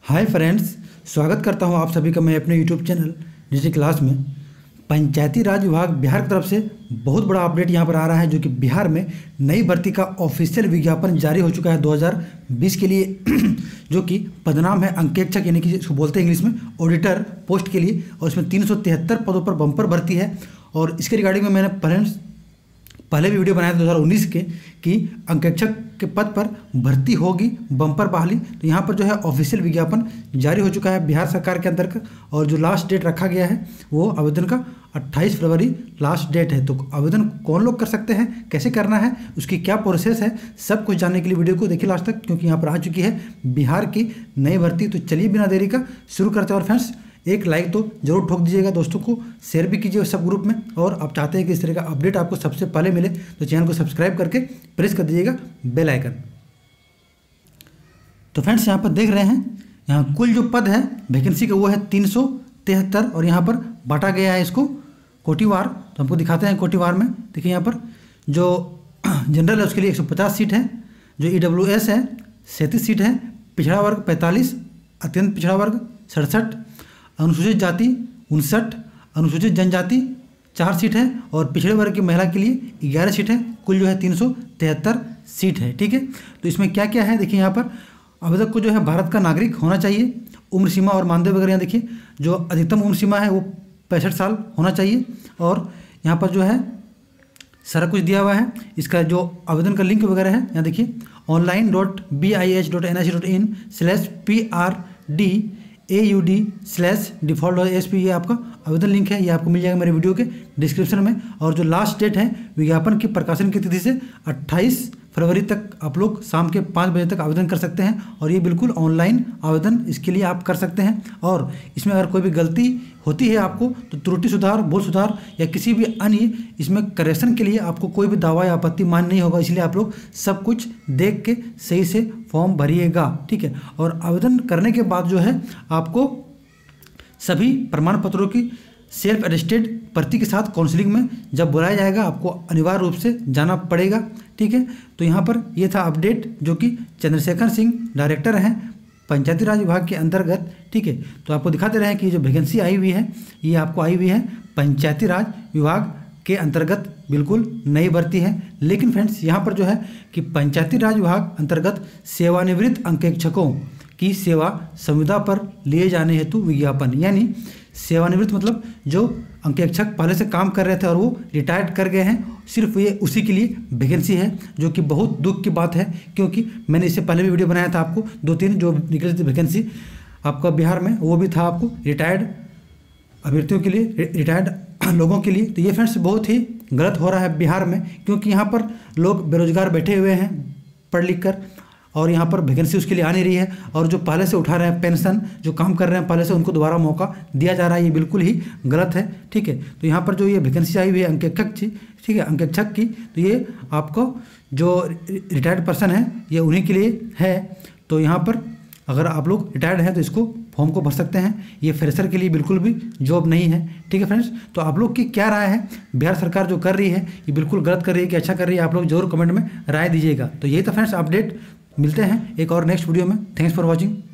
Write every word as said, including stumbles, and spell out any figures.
Hi friends, स्वागत करता हूं आप सभी का मैं अपने यूट्यूब चैनल डिजिटल क्लास में। पंचायती राज विभाग बिहार की तरफ से बहुत बड़ा अपडेट यहां पर आ रहा है, जो कि बिहार में नई भर्ती का ऑफिशियल विज्ञापन जारी हो चुका है दो हज़ार बीस के लिए, जो कि पदनाम है अंकेक्षक, यानी कि इसको बोलते हैं इंग्लिश में ऑडिटर पोस्ट के लिए। और इसमें तीन सौ तिहत्तर पदों पर बम्पर भर्ती है। और इसके रिगार्डिंग में मैंने फ्रेंड्स पहले भी वीडियो बनाया था दो हज़ार उन्नीस के कि अंकेक्षक के पद पर भर्ती होगी बम्पर बहाली। तो यहाँ पर जो है ऑफिशियल विज्ञापन जारी हो चुका है बिहार सरकार के अंतर्गत, और जो लास्ट डेट रखा गया है वो आवेदन का अट्ठाईस फरवरी लास्ट डेट है। तो आवेदन कौन लोग कर सकते हैं, कैसे करना है, उसकी क्या प्रोसेस है, सब कुछ जानने के लिए वीडियो को देखिए लास्ट तक, क्योंकि यहाँ पर आ चुकी है बिहार की नई भर्ती। तो चलिए बिना देरी का शुरू करते हैं। और फ्रेंड्स एक लाइक तो जरूर ठोक दीजिएगा, दोस्तों को शेयर भी कीजिए सब ग्रुप में। और आप चाहते हैं कि इस तरह का अपडेट आपको सबसे पहले मिले तो चैनल को सब्सक्राइब करके प्रेस कर दीजिएगा बेल आइकन। तो फ्रेंड्स यहाँ पर देख रहे हैं, यहाँ कुल जो पद है वैकेंसी का वो है तीन सौ तिहत्तर, और यहाँ पर बांटा गया है इसको कोटिवार। तो हमको दिखाते हैं कोटिवार में। देखिए यहाँ पर जो जनरल है उसके लिए एक सौ पचास सीट है, जो ई डब्ल्यू एस है सैंतीस सीट है, पिछड़ा वर्ग पैंतालीस, अत्यंत पिछड़ा वर्ग सड़सठ, अनुसूचित जाति उनसठ, अनुसूचित जनजाति चार सीट है, और पिछड़े वर्ग की महिला के लिए ग्यारह सीट है। कुल जो है तीन सौ तिहत्तर सीट है। ठीक है, तो इसमें क्या क्या है देखिए। यहाँ पर आवेदक को जो है भारत का नागरिक होना चाहिए। उम्र सीमा और मानदेय वगैरह यहाँ देखिए, जो अधिकतम उम्र सीमा है वो पैंसठ साल होना चाहिए। और यहाँ पर जो है सारा कुछ दिया हुआ है। इसका जो आवेदन का लिंक वगैरह है यहाँ देखिए, online dot B I H dot N I C dot in slash P R D A U D slash default S P, ये आपका आवेदन लिंक है, ये आपको मिल जाएगा मेरे वीडियो के डिस्क्रिप्शन में। और जो लास्ट डेट है विज्ञापन की प्रकाशन की तिथि से अट्ठाईस फरवरी तक आप लोग शाम के पाँच बजे तक आवेदन कर सकते हैं। और ये बिल्कुल ऑनलाइन आवेदन इसके लिए आप कर सकते हैं। और इसमें अगर कोई भी गलती होती है आपको, तो त्रुटि सुधार, बोल सुधार या किसी भी अन्य इसमें करेक्शन के लिए आपको कोई भी दावा या आपत्ति मान नहीं होगा। इसलिए आप लोग सब कुछ देख के सही से फॉर्म भरिएगा। ठीक है, और आवेदन करने के बाद जो है आपको सभी प्रमाण पत्रों की सेल्फ अटेस्टेड प्रति के साथ काउंसलिंग में जब बुलाया जाएगा आपको अनिवार्य रूप से जाना पड़ेगा। ठीक है, तो यहाँ पर ये था अपडेट, जो कि चंद्रशेखर सिंह डायरेक्टर हैं पंचायती राज विभाग के अंतर्गत। ठीक है, तो आपको दिखाते रहे कि जो वैकेंसी आई हुई है ये आपको आई हुई है पंचायती राज विभाग के अंतर्गत, बिल्कुल नई भर्ती है। लेकिन फ्रेंड्स यहाँ पर जो है कि पंचायती राज विभाग अंतर्गत सेवानिवृत्त अंकेक्षकों की सेवा संविदा पर लिए जाने हेतु विज्ञापन, यानी सेवानिवृत्त मतलब जो अंकेक्षक पहले से काम कर रहे थे और वो रिटायर्ड कर गए हैं, सिर्फ ये उसी के लिए वैकेंसी है, जो कि बहुत दुख की बात है। क्योंकि मैंने इससे पहले भी वीडियो बनाया था आपको, दो तीन जो निकली थी वैकेंसी आपका बिहार में, वो भी था आपको रिटायर्ड अभ्यर्थियों के लिए, रिटायर्ड लोगों के लिए। तो ये फ्रेंड्स बहुत ही गलत हो रहा है बिहार में, क्योंकि यहाँ पर लोग बेरोजगार बैठे हुए हैं पढ़ लिख कर, और यहाँ पर वैकेंसी उसके लिए आ नहीं रही है। और जो पहले से उठा रहे हैं पेंशन, जो काम कर रहे हैं पहले से, उनको दोबारा मौका दिया जा रहा है, ये बिल्कुल ही गलत है। ठीक है, तो यहाँ पर जो ये वैकेंसी आई हुई है अंकेक्षक की, ठीक है, अंकेक्षक की, तो ये आपको जो रिटायर्ड पर्सन है ये उन्हीं के लिए है। तो यहाँ पर अगर आप लोग रिटायर्ड हैं तो इसको फॉर्म को भर सकते हैं। ये फ्रेशर के लिए बिल्कुल भी जॉब नहीं है। ठीक है फ्रेंड्स, तो आप लोग की क्या राय है, बिहार सरकार जो कर रही है ये बिल्कुल गलत कर रही है कि अच्छा कर रही है, आप लोग जरूर कमेंट में राय दीजिएगा। तो यही था फ्रेंड्स अपडेट, मिलते हैं एक और नेक्स्ट वीडियो में। Thanks for watching.